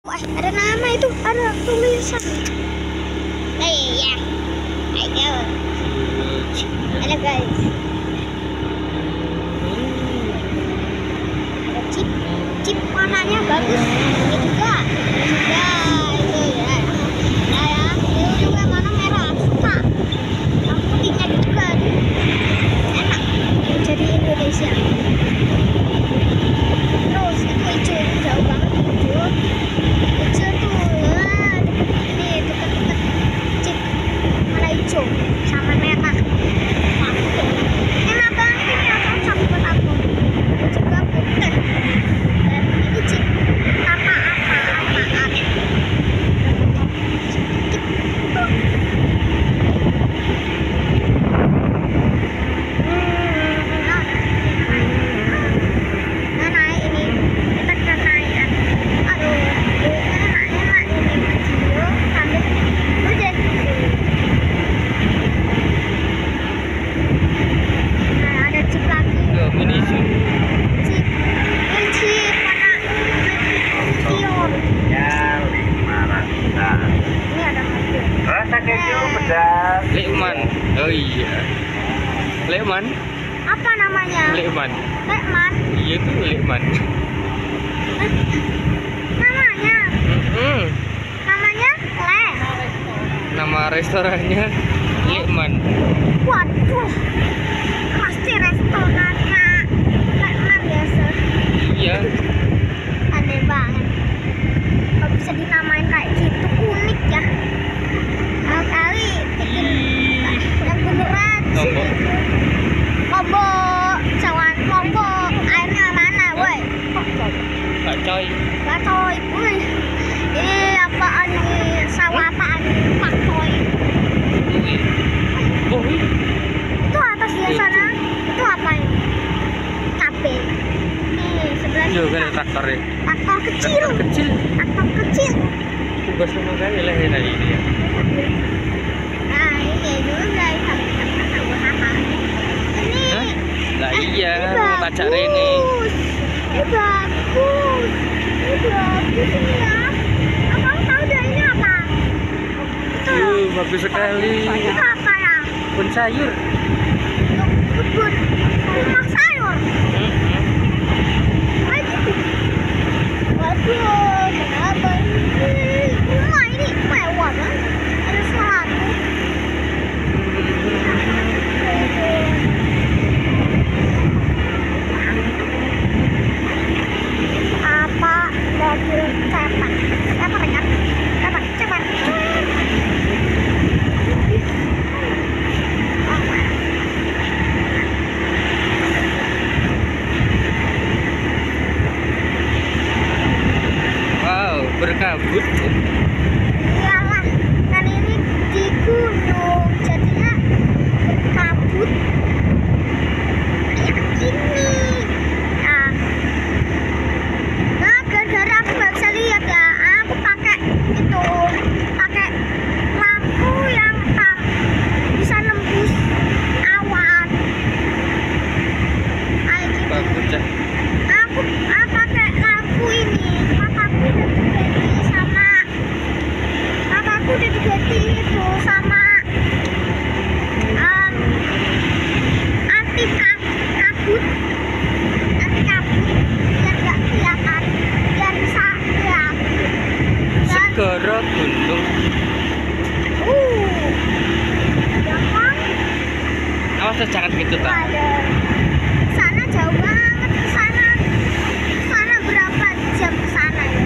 Wah, ada nama itu, ada tulisan. Ya, ayo. Halo guys. Ada chip warnanya bagus. Ini juga itu ya. Nah ya, itu juga warna merah suka. Yang putihnya juga enak. Jadi Indonesia. Terus itu hijau jauh banget hijau. Hijau tuh ini dekat-dekat chip warna hijau sama merah. Enak banget ini cocok buat aku. Ini juga putih. Dan ini chip apa-apaan. Lekman. Oh iya. Lekman. Apa namanya? Lekman. Lekman. Iya tuh Lekman. Namanya? Namanya Le. Nama restorannya Lekman. Waduh. Pasti restorannya Lekman biasa. Iya. Aneh banget. Kok bisa dinamain kayak gitu, unik ya. Kali bikin yang beneran sih. Lombok, cawan Lombok, airnya mana, woi? Pak Coy. Pak Coy, woi. Ini apaan nih? Sawah apaan? Pak Coy. Oh, Itu atas di sana. Itu apa ini? Cabe. Nih sebelah iya sini. kan traktor ya. Traktor kecil. Traktor kecil. Traktor kecil. Tugas sama kali lah ya tadi ini ya. Nah ini dulu guys, ini. Hah? Lah iya, ini mau kaca ini. Ini bagus. Ini bagus ini ya. Abang tahu dah ini apa? Itu. Bagus sekali. Itu apa ya? Kebun sayur. Kebun rumah sayur. Kayak gitu. Waduh, kenapa ini? Rumah ini mewah banget. Ada sesuatu. Apa mobil cepat? Cepat kan? Cepat. Wow, berkabut. Iyalah, kan ini di gunung, jadinya berkabut kayak gini. Nah, gara-gara aku nggak bisa lihat ya, aku pakai lampu yang bisa nembus awan. Kayak gitu. Bagus ya. Aku pakai lampu ini. Papaku udah diganti itu sama anti kabut biar nggak kelihatan, biar bisa lihat. Segara gunung. Jangan Awas jangan gitu tak. ada sana jauh banget ke sana. Sana berapa jam ke sana ya?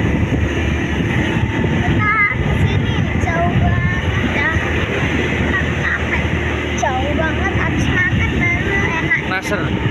Kita kesini jauh banget ya. Kan capek. Jauh banget, habis makan baru enak. Nasr.